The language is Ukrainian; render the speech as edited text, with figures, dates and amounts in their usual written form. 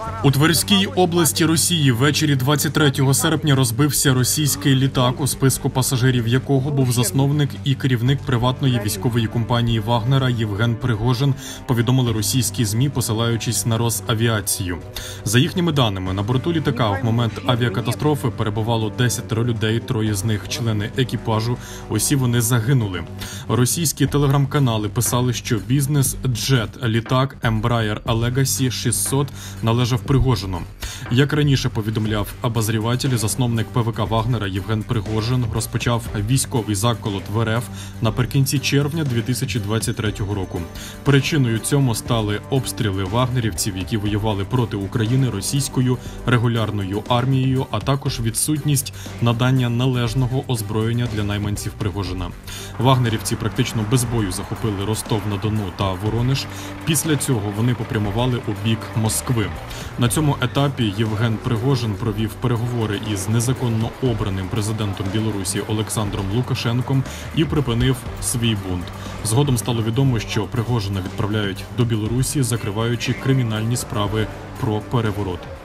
У Тверській області Росії ввечері 23 серпня розбився російський літак, у списку пасажирів якого був засновник і керівник приватної військової компанії «Вагнера» Євген Пригожин, повідомили російські ЗМІ, посилаючись на Росавіацію. За їхніми даними, на борту літака в момент авіакатастрофи перебувало 10 людей, 3 з них – члени екіпажу, усі вони загинули. Російські телеграм-канали писали, що бізнес-джет літак Embraer Legacy 600 належав Пригожину. Як раніше повідомляв обозріватель, засновник ПВК «Вагнера» Євген Пригожин розпочав військовий заколот в РФ наприкінці червня 2023 року. Причиною цьому стали обстріли вагнерівців, які воювали проти України російською регулярною армією, а також відсутність надання належного озброєння для найманців Пригожина. Вагнерівці практично без бою захопили Ростов-на-Дону та Воронеж. Після цього вони попрямували у бік Москви. На цьому етапі Євген Пригожин провів переговори із незаконно обраним президентом Білорусі Олександром Лукашенком і припинив свій бунт. Згодом стало відомо, що Пригожина відправляють до Білорусі, закриваючи кримінальні справи про переворот.